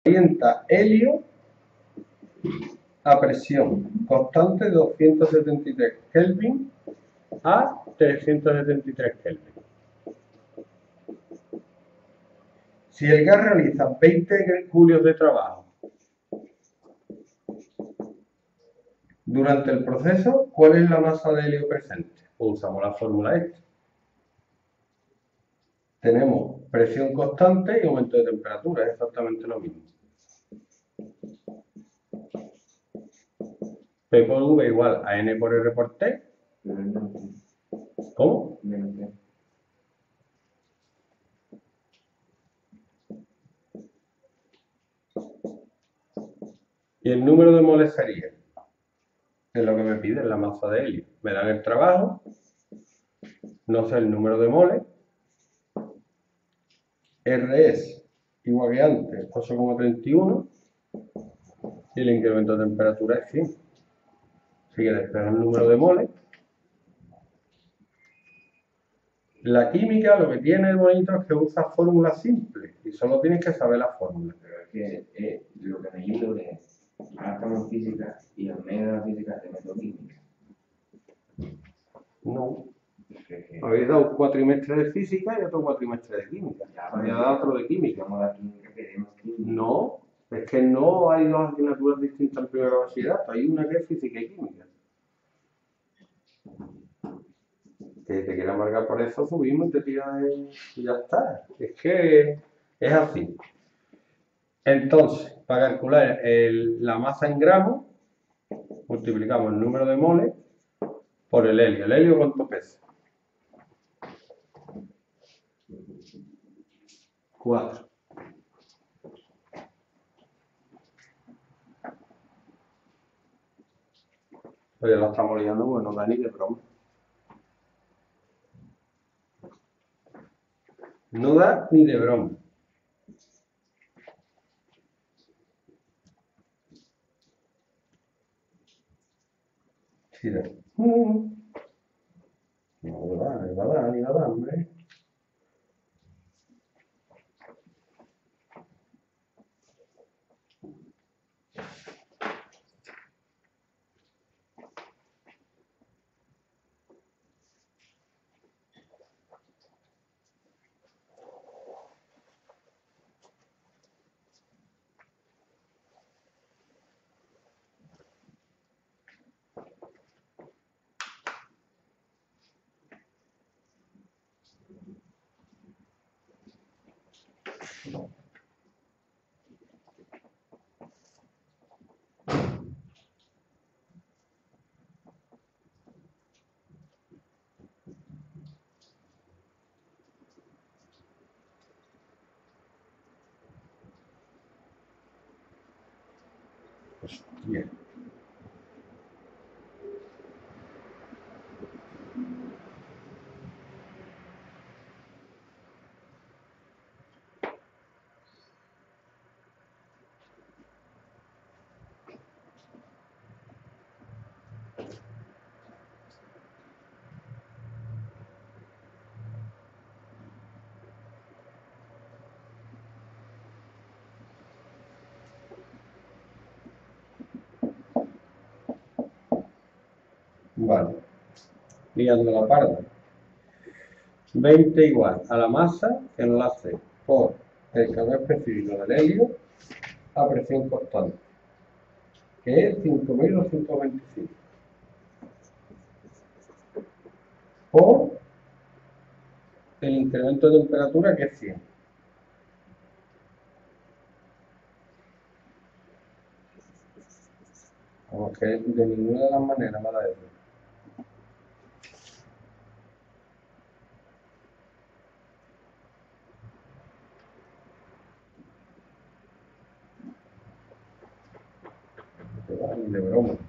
calienta helio a presión constante de 273 Kelvin a 373 Kelvin. Si el gas realiza 20 julios de trabajo durante el proceso, ¿cuál es la masa de helio presente? Pues usamos la fórmula esta. Tenemos presión constante y aumento de temperatura, es exactamente lo mismo. P por V igual a N por R por T. ¿Cómo? Y el número de moles sería, es lo que me piden, la masa de helio. Me dan el trabajo, no sé el número de moles. R es igual que antes, 8,31. Y el incremento de temperatura es 100. Así que despejo el número de moles. La química lo que tiene de bonito es que usa fórmulas simples y solo tienes que saber la fórmula. Pero es que lo que me ayuda es, ahora estamos en física y en medio de la física te meto química. No. Habéis dado un cuatrimestre de física y otro cuatrimestre de química. Habéis dado otro de química. Vamos a dar química, queremos química. No, es que no hay dos asignaturas distintas en primera bachillerato. Hay una que es física y química. Que te quiera amargar por eso, subimos y te tiras y ya está. Es que es así. Entonces, para calcular la masa en gramos, multiplicamos el número de moles por el helio. ¿El helio cuánto pesa? 4. Pues ya lo estamos liando, pues no da ni de broma. No da ni de broma. Tira. No va, ni va a dar, ni va a dar, hombre. Hostia. Vale. Liando la parda. 20 igual a la masa que nos la hace por el calor específico del helio a presión constante, que es 5.225, por el incremento de temperatura, que es 100. Vamos, que de ninguna de las maneras va a dar eso. Ni de broma.